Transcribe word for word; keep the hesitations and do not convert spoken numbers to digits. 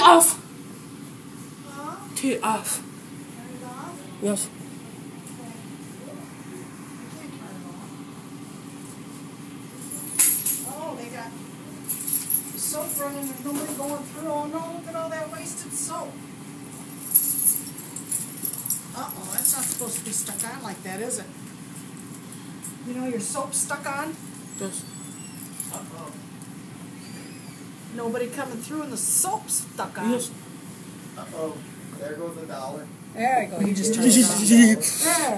off. Huh? Tee off. Turn it off? Yes. Oh, they got soap running and nobody going through. Oh no, look at all that wasted soap. Uh-oh, that's not supposed to be stuck on like that, is it? You know your soap's stuck on? Yes. Uh-oh. Nobody coming through and the soap's stuck on. Yes. Uh-oh. There goes a dollar. There you go. You just turned it on. There.